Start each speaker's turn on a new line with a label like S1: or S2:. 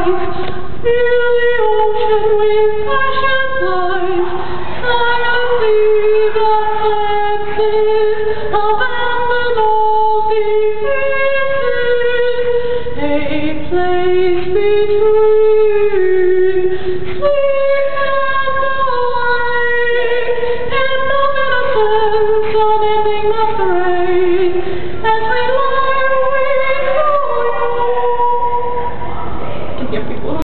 S1: Fill the ocean with passion light, silently the senses, abandon all defenses, a place between